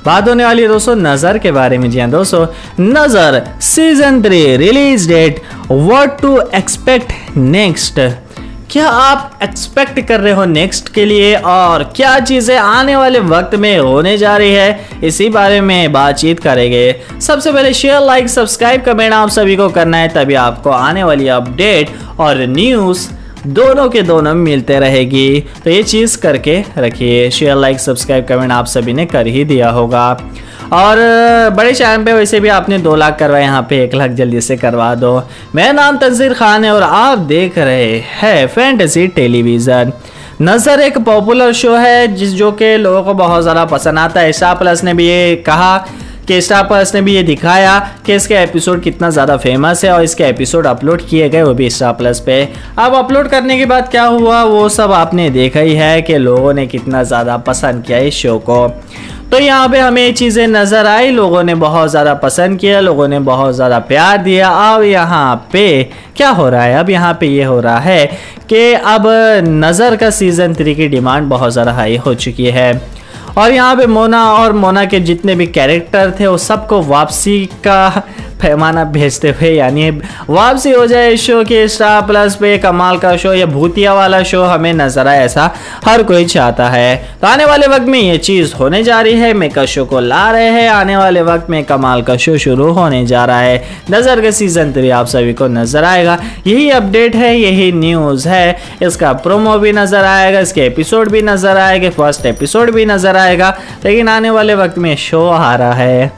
बात होने वाली है दोस्तों नज़र के बारे में। जी हाँ दोस्तों, Nazar season 3 release date, what to expect next. क्या आप एक्सपेक्ट कर रहे हो नेक्स्ट के लिए और क्या चीज़ें आने वाले वक्त में होने जा रही है, इसी बारे में बातचीत करेंगे। सबसे पहले शेयर, लाइक, सब्सक्राइब, कमेंट आप सभी को करना है, तभी आपको आने वाली अपडेट और न्यूज़ दोनों के दोनों मिलते रहेगी। तो ये चीज़ करके रखिए। शेयर, लाइक, सब्सक्राइब, कमेंट आप सभी ने कर ही दिया होगा। और बड़े चैनल पे वैसे भी आपने 2 लाख करवाए, यहाँ पे 1 लाख जल्दी से करवा दो। मेरा नाम तंजीर खान है और आप देख रहे हैं फैंटेसी टेलीविज़न। नज़र एक पॉपुलर शो है जो कि लोगों को बहुत ज़्यादा पसंद आता है। स्टार प्लस ने भी ये कहा कि स्टार प्लस ने भी ये दिखाया कि इसके एपिसोड कितना ज़्यादा फेमस है और इसके एपिसोड अपलोड किए गए वो भी स्टार प्लस पे। अब अपलोड करने के बाद क्या हुआ वो सब आपने देखा ही है कि लोगों ने कितना ज़्यादा पसंद किया इस शो को। तो यहाँ पे हमें चीज़ें नज़र आई, लोगों ने बहुत ज़्यादा पसंद किया, लोगों ने बहुत ज़्यादा प्यार दिया। अब यहाँ पे क्या हो रहा है, अब यहाँ पे ये हो रहा है कि अब नज़र का सीज़न 3 की डिमांड बहुत ज़्यादा हाई हो चुकी है और यहाँ पे मोना और मोना के जितने भी कैरेक्टर थे वो सबको वापसी का पैमाना भेजते हुए, यानी वापसी हो जाए इस शो के स्टार प्लस पे। कमाल का शो या भूतिया वाला शो हमें नजर आए, ऐसा हर कोई चाहता है। तो आने वाले वक्त में ये चीज़ होने जा रही है, मेका शो को ला रहे हैं। आने वाले वक्त में कमाल का शो शुरू होने जा रहा है। नज़र का सीजन 3 आप सभी को नजर आएगा। यही अपडेट है, यही न्यूज़ है। इसका प्रोमो भी नजर आएगा, इसके एपिसोड भी नजर आएगा, फर्स्ट एपिसोड भी नजर आएगा। लेकिन आने वाले वक्त में शो आ रहा है।